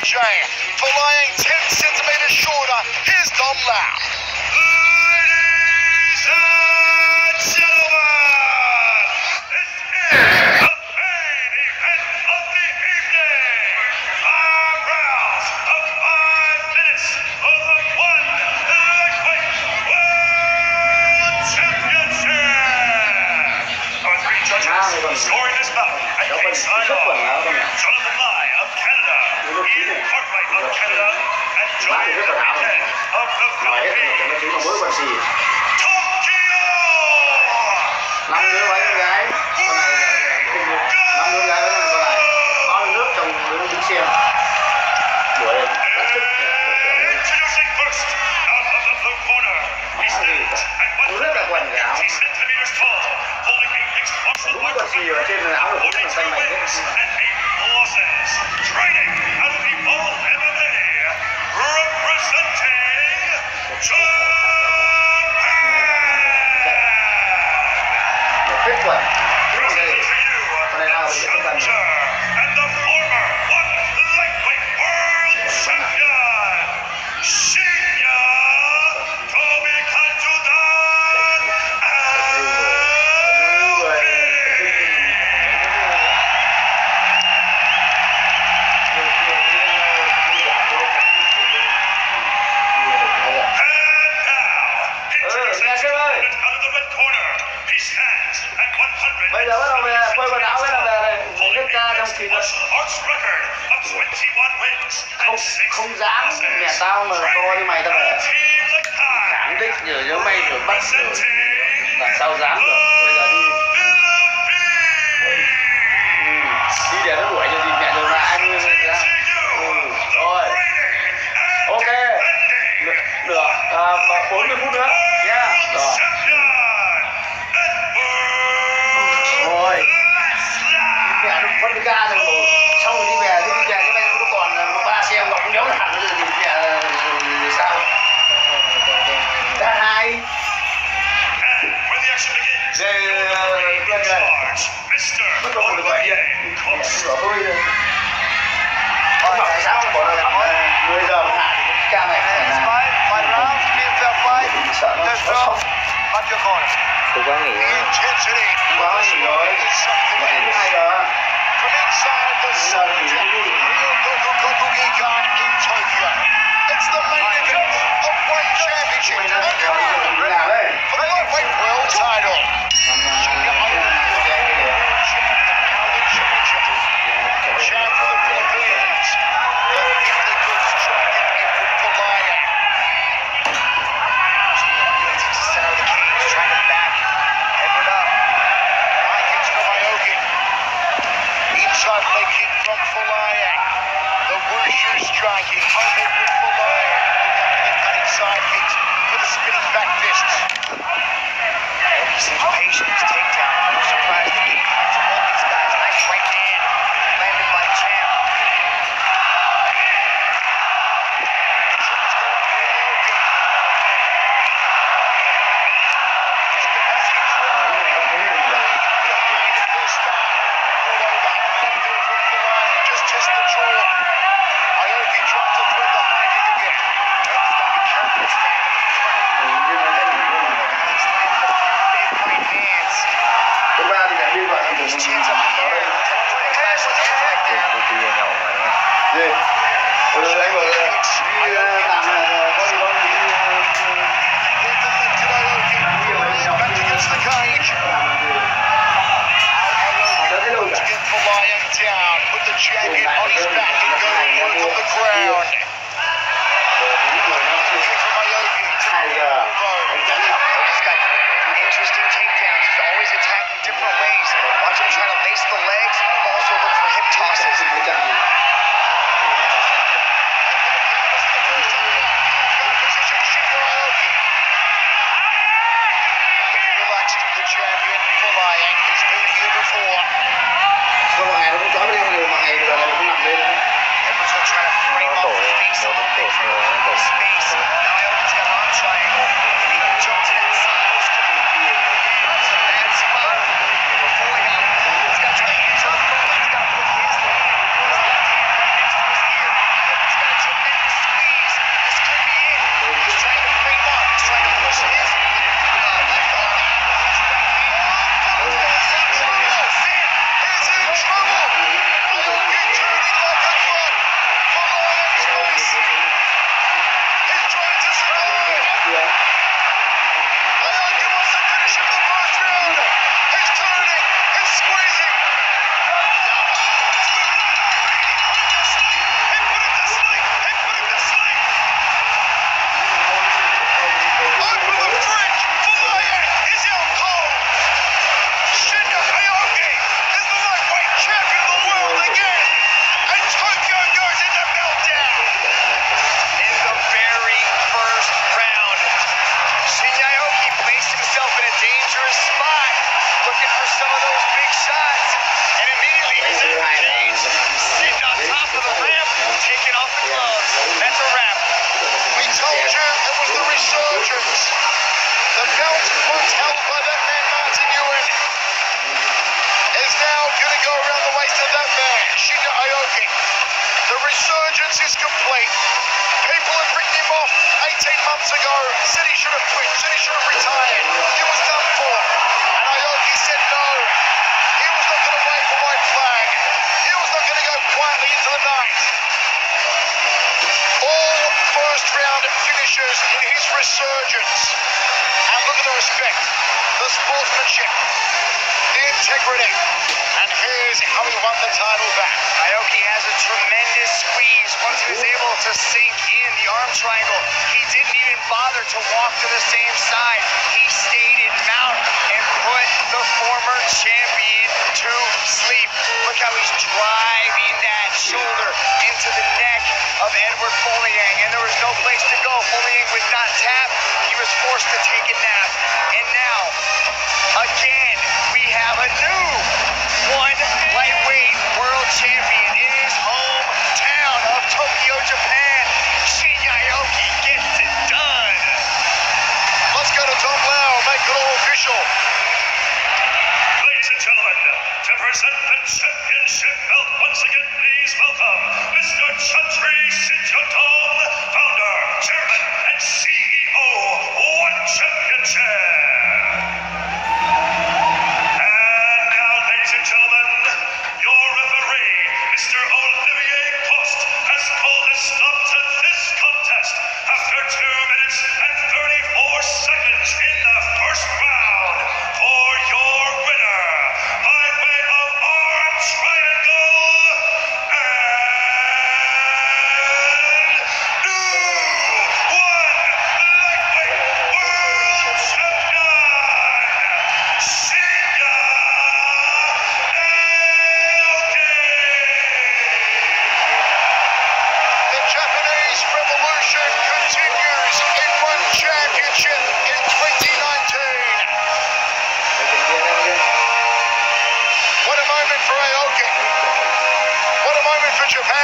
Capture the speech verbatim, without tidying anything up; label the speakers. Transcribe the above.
Speaker 1: Jay. Flying ten centimeters shorter. Here's Dom Lau. Ladies and gentlemen, this is the main event of the evening. Five rounds of five minutes for the one lightweight world championship. Our three judges scoring this bout at ringside are Jonathan Lai of Canada, Ian Cartwright of Canada, and Joey Enriquez of the Philippines. Tokyo!
Speaker 2: Năm đứa mấy con gái, con này cùng năm đứa gái với con này có nước trong đứa đứng xem. Đuổi lên, bắt chước
Speaker 1: Introducing first, out of the blue corner, he stands at one hundred fifty centimeters tall, holding a mixed martial
Speaker 2: đúng
Speaker 1: arts
Speaker 2: còn gì ở trên áo được cũng là xanh mảnh hết.
Speaker 1: and eight losses, training out of the All M M A, representing Japan.
Speaker 2: Một kết quả.
Speaker 1: Presenting to you, the challenger and the former one lightweight world champion, Shinya Tobi Kanjudan out of the red corner. He stands at one hundred
Speaker 2: Bây giờ bắt đầu về phơi quần áo cái là về đây. Hết ca trong thịt rồi.
Speaker 1: record of twenty-one wins
Speaker 2: Không
Speaker 1: and six
Speaker 2: không dám mẹ
Speaker 1: losses.
Speaker 2: tao mà to như mày tao về.
Speaker 1: Team like
Speaker 2: Khẳng định rồi nếu mày rồi bắt rồi
Speaker 1: representing
Speaker 2: làm sao dám được. Bây giờ đi
Speaker 1: Philippines.
Speaker 2: đi để nó đuổi cho gì mẹ rồi mà ai nuôi ra. Ừ. Rồi. Ok. Được. À, bốn mươi phút nữa nha. Rồi. Rồi. Mẹ nó phân ca rồi. Xong rồi đi về thì đi về cái này nó còn một ba xe ngọc đéo hẳn rồi thì mẹ sao? Đã hai. Đây Tuân này. Bắt đầu được gọi điện. Sửa tôi. Không bảo tại sao bỏ ra mười giờ mà hạ thì ca này phải là sợ nó sốc. Cố gắng nghỉ thôi. Cố gắng nghỉ rồi. Vậy cũng hay đó.
Speaker 1: From inside the soldier, Ryogoku Kokugikan in Tokyo. It's the main event of one championship and career for the lightweight world title. Shinya Ito, world champion, now the challenger. Champ for the Philippines, the fifty good striker Edward Palayan. Shinya really takes the center of the cage, trying to back Edward up. High kicks from Iokin. Inside leg kick from Falayan. The wushu striking of Edward Falayan. Look out for the cutting side hit for the spinning back fists. Ioki seems patient in his takedown. No surprise the game plan from all these guys. Nice right hand landed by Champ. Champ's going for Ioki. Just the best control. The first time. Just test the jaw. Ioki tries to thread the high kick again. Ioki's got to be careful standing in front. He's landing the big right hands.
Speaker 2: Thứ ba thì lại đi vào trong
Speaker 1: His chin's up in the air. Clash with hands like that.
Speaker 2: gì? Ôi giời anh bảo là đi làm này có gì đâu thì
Speaker 1: With the lifted Ioki. Back against the cage. Ioki to get Falayan down. Put the champion on his back and go to work on the ground. Here from Ioki to
Speaker 2: hai giờ
Speaker 1: elbow. He's got interesting takedowns. He's always attacking different ways. Watch him try to lace the legs and also look for hip tosses.
Speaker 2: cái chân gì?
Speaker 1: Relaxed, the champion, Falayan. He's been here before.
Speaker 2: Không một ngày nó cũng chó lên rồi mà ngày giờ này cũng nằm lên.
Speaker 1: Edwards will try to frame off the face a little bit from a little space. Now Ioki's got an arm triangle. And he can jump to that side. That's a bad spot. Falayan, he's got to try to hands off. He's got to put his leg, his left hand right next to his ear. The belt once held by that man Martin Nguyen is now going to go around the waist of that man, Shinya Aoki. The resurgence is complete. People have written him off eighteen months ago, said he should have quit, said he should have retired. He was done for. And Aoki said no. He was not going to wave the white flag. He was not going to go quietly into the night. All first round finishes in his resurgence. And look at the respect, the sportsmanship, the integrity. And here's how he won the title back.
Speaker 3: Aoki has a tremendous squeeze. Once he was able to sink in the arm triangle, he didn't even bother to walk to the same side. He stayed in mount and put the former champion to sleep. Look how he's driving that shoulder into the neck of Edward Folayang, and there was no place to go. Folayang would not tap. He was forced to take a nap. And now, again, we have a new one lightweight world champion in his hometown of Tokyo, Japan. Shinya Aoki gets it done.
Speaker 1: Let's go to Tom Lau, make it all official.
Speaker 4: Ladies and gentlemen, to present the championship belt once again, please welcome Mister Chatri Sityodtong, founder, chairman, and C E O, One Championship. And now, ladies and gentlemen, your referee, Mister Olivier Coste, has called a stop to this contest after two minutes and thirty-four seconds in the first round. For your winner, by way of arm triangle, and new one lightweight world champion, Shinya Aoki.
Speaker 1: The Japanese revolution continues in One Championship in twenty nineteen. What a moment for Aoki. What a moment for Japan.